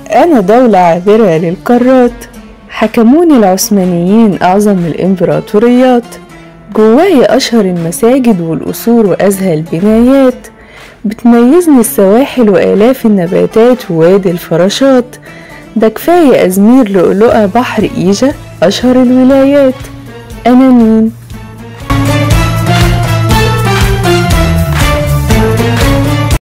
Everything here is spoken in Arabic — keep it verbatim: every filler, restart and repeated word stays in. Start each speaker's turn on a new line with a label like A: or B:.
A: أنا دولة عابرة للقارات، حكموني العثمانيين أعظم الإمبراطوريات. جواي أشهر المساجد والقصور وأزهى البنايات، بتميزني السواحل وآلاف النباتات ووادي الفراشات. ده كفاية أزمير لؤلؤة بحر إيجا أشهر الولايات. أنا مين؟